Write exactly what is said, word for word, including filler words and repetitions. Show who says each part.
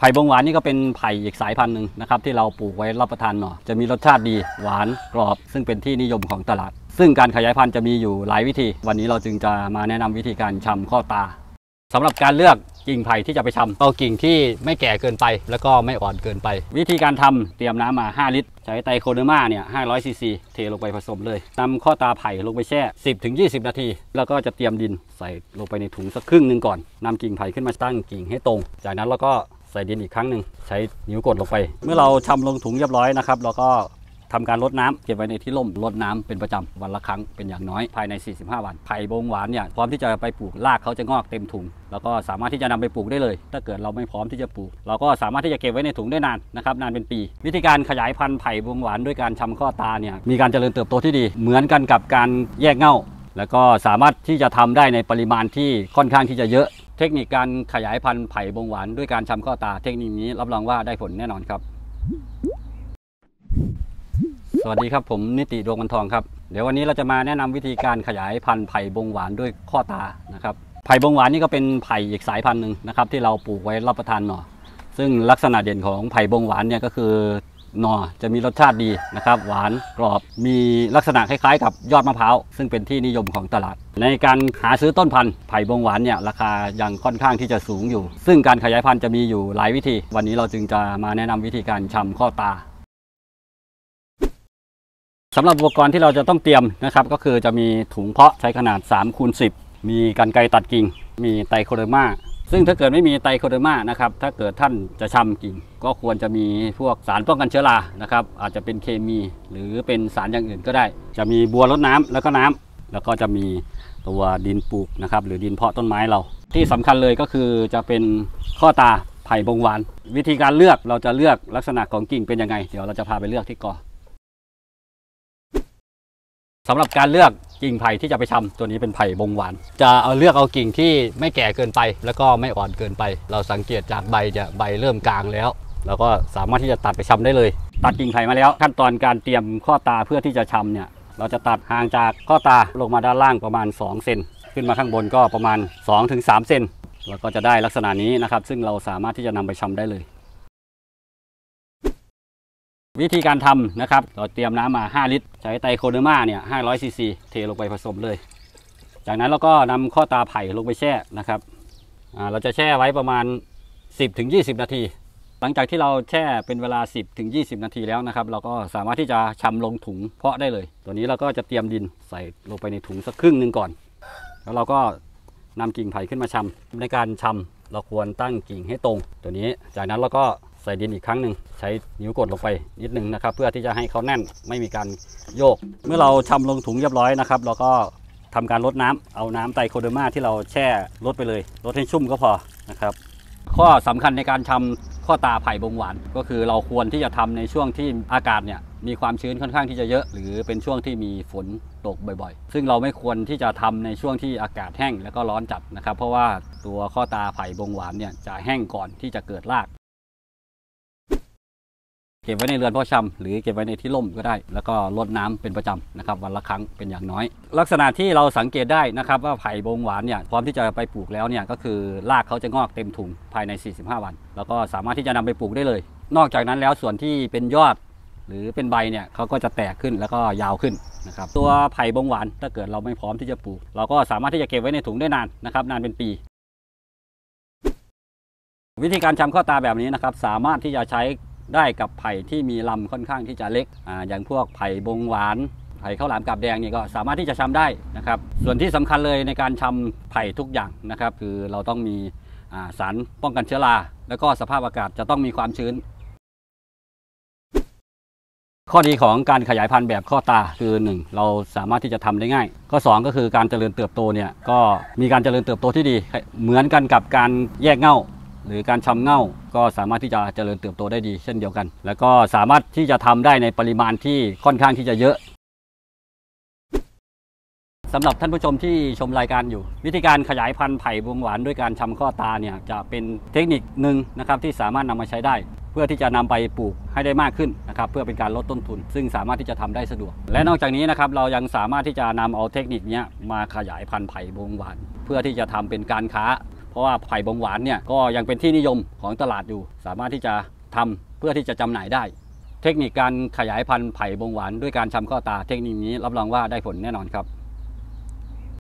Speaker 1: ไผ่บงหวานนี่ก็เป็นไผ่อีกสายพันธุ์หนึ่งนะครับที่เราปลูกไว้รับประทานหน่อจะมีรสชาติดีหวานกรอบซึ่งเป็นที่นิยมของตลาดซึ่งการขยายพันธุ์จะมีอยู่หลายวิธีวันนี้เราจึงจะมาแนะนำวิธีการชำข้อตาสำหรับการเลือกกิ่งไผ่ที่จะไปชำเอากิ่งที่ไม่แก่เกินไปแล้วก็ไม่อ่อนเกินไปวิธีการทำเตรียมน้ำมาห้าลิตรใช้ไตรโคเดอร์มาเนี่ยห้าร้อยซีซีเทลงไปผสมเลยนำข้อตาไผ่ลงไปแช่ สิบถึงยี่สิบ นาทีแล้วก็จะเตรียมดินใส่ลงไปในถุงสักครึ่งหนึ่งก่อนนำกิ่งไผ่ขึ้นมาตั้งกิ่งให้ตรงจากนั้นเราก็ใส่ดินอีกครั้งหนึ่งใช้นิ้วกดลงไปเมื่อเราชำลงถุงเรียบร้อยนะครับเราก็ทำการรดน้ำเก็บไว้ในที่ร่มรดน้ำเป็นประจำวันละครั้งเป็นอย่างน้อยภายในสี่สิบห้าวันไผ่บงหวานเนี่ยพร้อมที่จะไปปลูกรากเขาจะงอกเต็มถุงแล้วก็สามารถที่จะนำไปปลูกได้เลยถ้าเกิดเราไม่พร้อมที่จะปลูกเราก็สามารถที่จะเก็บไว้ในถุงได้นานนะครับนานเป็นปีวิธีการขยายพันธุ์ไผ่บงหวานด้วยการชำข้อตาเนี่ยมีการเจริญเติบโตที่ดีเหมือนกันกับการแยกเง่าแล้วก็สามารถที่จะทำได้ในปริมาณที่ค่อนข้างที่จะเยอะเทคนิคการขยายพันธุ์ไผ่บงหวานด้วยการชำข้อตาเทคนิคนี้รับรองว่าได้ผลแน่นอนครับสวัสดีครับผมนิติดวงบรรทองครับเดี๋ยววันนี้เราจะมาแนะนำวิธีการขยายพันธุ์ไผ่บงหวานด้วยข้อตานะครับไผ่บงหวานนี่ก็เป็นไผ่อีกสายพันธุ์หนึ่งนะครับที่เราปลูกไว้รับประทานหน่อซึ่งลักษณะเด่นของไผ่บงหวานเนี่ยก็คือหน่อจะมีรสชาติดีนะครับหวานกรอบมีลักษณะคล้ายๆกับยอดมะพร้าวซึ่งเป็นที่นิยมของตลาดในการหาซื้อต้นพันธุ์ไผ่บงหวานเนี่ยราคายังค่อนข้างที่จะสูงอยู่ซึ่งการขยายพันธุ์จะมีอยู่หลายวิธีวันนี้เราจึงจะมาแนะนำวิธีการชำข้อตาสำหรับอุปกรณ์ที่เราจะต้องเตรียมนะครับก็คือจะมีถุงเพาะใช้ขนาดสามคูณสิบมีกรรไกรตัดกิ่งมีไตรโคเดอร์มาซึ่งถ้าเกิดไม่มีไตรโคเดอร์มานะครับถ้าเกิดท่านจะชำกิ่งก็ควรจะมีพวกสารป้องกันเชื้อรานะครับอาจจะเป็นเคมีหรือเป็นสารอย่างอื่นก็ได้จะมีบัวรดน้ำแล้วก็น้ำแล้วก็จะมีตัวดินปลูกนะครับหรือดินเพาะต้นไม้เราที่สำคัญเลยก็คือจะเป็นข้อตาไผ่บงหวานวิธีการเลือกเราจะเลือกลักษณะของกิ่งเป็นยังไงเดี๋ยวเราจะพาไปเลือกที่กอสำหรับการเลือกกิ่งไผ่ที่จะไปชำตัวนี้เป็นไผ่บงหวานจะเอาเลือกเอากิ่งที่ไม่แก่เกินไปแล้วก็ไม่อ่อนเกินไปเราสังเกตจากใบจะใบเริ่มกลางแล้วเราก็สามารถที่จะตัดไปชำได้เลยตัดกิ่งไผ่มาแล้วขั้นตอนการเตรียมข้อตาเพื่อที่จะชำเนี่ยเราจะตัดห่างจากข้อตาลงมาด้านล่างประมาณสองเซนขึ้นมาข้างบนก็ประมาณ สองถึงสาม เซนแล้วก็จะได้ลักษณะนี้นะครับซึ่งเราสามารถที่จะนำไปชำได้เลยวิธีการทำนะครับเราเตรียมน้ำมาห้าลิตรใช้ไตรโคเดอร์มาเนี่ยห้าร้อยซีซีเทลงไปผสมเลยจากนั้นเราก็นำข้อตาไผ่ลงไปแช่นะครับเราจะแช่ไว้ประมาณ สิบถึงยี่สิบ นาทีหลังจากที่เราแช่เป็นเวลา สิบถึงยี่สิบ นาทีแล้วนะครับเราก็สามารถที่จะชำลงถุงเพาะได้เลยตัวนี้เราก็จะเตรียมดินใส่ลงไปในถุงสักครึ่งหนึ่งก่อนแล้วเราก็นำกิ่งไผ่ขึ้นมาชำในการชำเราควรตั้งกิ่งให้ตรงตัวนี้จากนั้นเราก็ใส่ดินอีกครั้งหนึ่งใช้นิ้วกดลงไปนิดนึงนะครับเพื่อที่จะให้เขาแน่นไม่มีการโยกเมื่อเราชำลงถุงเรียบร้อยนะครับเราก็ทำการรดน้ำเอาน้ำไตรโคเดอร์มาที่เราแช่รดไปเลยรดให้ชุ่มก็พอนะครับข้อสำคัญในการชำข้อตาไผ่บงหวานก็คือเราควรที่จะทำในช่วงที่อากาศเนี่ยมีความชื้นค่อนข้างที่จะเยอะหรือเป็นช่วงที่มีฝนตกบ่อยๆซึ่งเราไม่ควรที่จะทำในช่วงที่อากาศแห้งแล้วก็ร้อนจัดนะครับเพราะว่าตัวข้อตาไผ่บงหวานเนี่ยจะแห้งก่อนที่จะเกิดรากเก็บไว้ในเรือนเพาะชำหรือเก็บไว้ในที่ร่มก็ได้แล้วก็รดน้ำเป็นประจำนะครับวันละครั้งเป็นอย่างน้อยลักษณะที่เราสังเกตได้นะครับว่าไผ่บงหวานเนี่ยพร้อมที่จะไปปลูกแล้วเนี่ยก็คือรากเขาจะงอกเต็มถุงภายในสี่สิบห้าวันแล้วก็สามารถที่จะนำไปปลูกได้เลยนอกจากนั้นแล้วส่วนที่เป็นยอดหรือเป็นใบเนี่ยเขาก็จะแตกขึ้นแล้วก็ยาวขึ้นนะครับตัวไผ่บงหวานถ้าเกิดเราไม่พร้อมที่จะปลูกเราก็สามารถที่จะเก็บไว้ในถุงได้นานนะครับนานเป็นปีวิธีการชำข้อตาแบบนี้นะครับสามารถที่จะใช้ได้กับไผ่ที่มีลำค่อนข้างที่จะเล็ก อ่า อย่างพวกไผ่บงหวานไผ่ข้าวหลามกาบแดงนี่ก็สามารถที่จะชำได้นะครับส่วนที่สำคัญเลยในการชำไผ่ทุกอย่างนะครับคือเราต้องมีสารป้องกันเชื้อราแล้วก็สภาพอากาศจะต้องมีความชื้นข้อดีของการขยายพันธุ์แบบข้อตาคือหนึ่งเราสามารถที่จะทำได้ง่ายข้อสองก็คือการเจริญเติบโตเนี่ยก็มีการเจริญเติบโตที่ดีเหมือนกันกับการแยกเง่าหรือการชำเง่าก็สามารถที่จะเจริญเติบโตได้ดีเช่นเดียวกันแล้วก็สามารถที่จะทำได้ในปริมาณที่ค่อนข้างที่จะเยอะสำหรับท่านผู้ชมที่ชมรายการอยู่วิธีการขยายพันธุ์ไผ่บงหวานด้วยการชำข้อตาเนี่ยจะเป็นเทคนิคหนึ่งนะครับที่สามารถนำมาใช้ได้เพื่อที่จะนำไปปลูกให้ได้มากขึ้นนะครับเพื่อเป็นการลดต้นทุนซึ่งสามารถที่จะทำได้สะดวกและนอกจากนี้นะครับเรายังสามารถที่จะนำเอาเทคนิคนี้มาขยายพันธุ์ไผ่บงหวานเพื่อที่จะทำเป็นการค้าเพราะว่าไผ่บงหวานเนี่ยก็ยังเป็นที่นิยมของตลาดอยู่สามารถที่จะทำเพื่อที่จะจำหน่ายได้เทคนิคการขยายพันธุ์ไผ่บงหวานด้วยการชำข้อตาเทคนิคนี้รับรองว่าได้ผลแน่นอนครับ